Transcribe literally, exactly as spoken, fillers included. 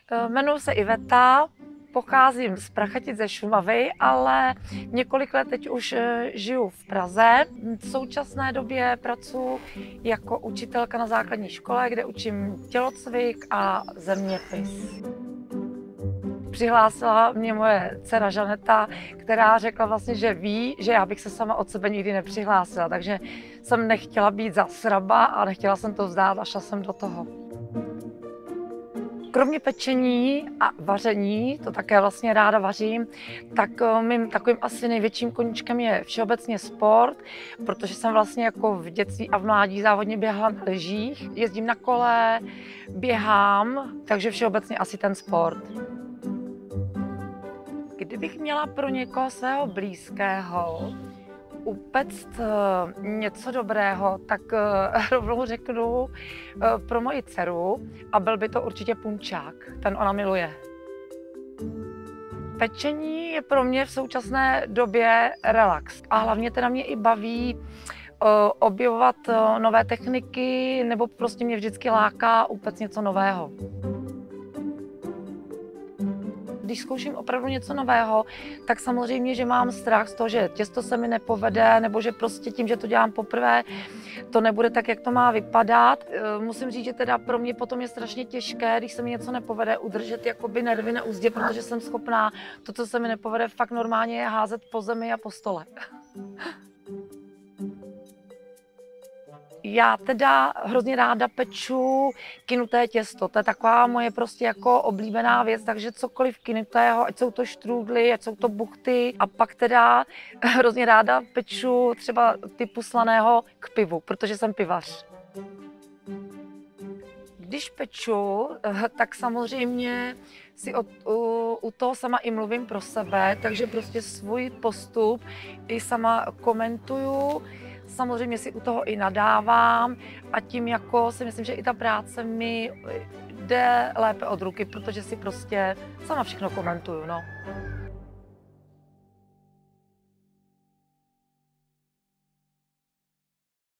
Jmenuji se Iveta, pocházím z Prachatic ze Šumavy, ale několik let teď už žiju v Praze. V současné době pracuji jako učitelka na základní škole, kde učím tělocvik a zeměpis. Přihlásila mě moje dcera Žaneta, která řekla vlastně, že ví, že já bych se sama od sebe nikdy nepřihlásila, takže jsem nechtěla být za sraba a nechtěla jsem to vzdát a šla jsem do toho. Kromě pečení a vaření, to také vlastně ráda vařím, tak mým takovým asi největším koníčkem je všeobecně sport, protože jsem vlastně jako v dětství a v mládí závodně běhala na lyžích, jezdím na kole, běhám, takže všeobecně asi ten sport. Kdybych měla pro někoho svého blízkého upect něco dobrého, tak rovnou řeknu pro moji dceru a byl by to určitě punčák, ten ona miluje. Pečení je pro mě v současné době relax a hlavně teda mě i baví objevovat nové techniky nebo prostě mě vždycky láká upect něco nového. Když zkouším opravdu něco nového, tak samozřejmě, že mám strach z toho, že těsto se mi nepovede, nebo že prostě tím, že to dělám poprvé, to nebude tak, jak to má vypadat. Musím říct, že teda pro mě potom je strašně těžké, když se mi něco nepovede, udržet jakoby nervy na úzdě, protože jsem schopná to, co se mi nepovede, fakt normálně je házet po zemi a po stole. Já teda hrozně ráda peču kynuté těsto, to je taková moje prostě jako oblíbená věc, takže cokoliv kynutého, ať jsou to štrůdly, ať jsou to buchty a pak teda hrozně ráda peču třeba typu slaného k pivu, protože jsem pivař. Když peču, tak samozřejmě si od, u, u toho sama i mluvím pro sebe, takže prostě svůj postup i sama komentuju. Samozřejmě si u toho i nadávám a tím jako si myslím, že i ta práce mi jde lépe od ruky, protože si prostě sama všechno komentuju. No.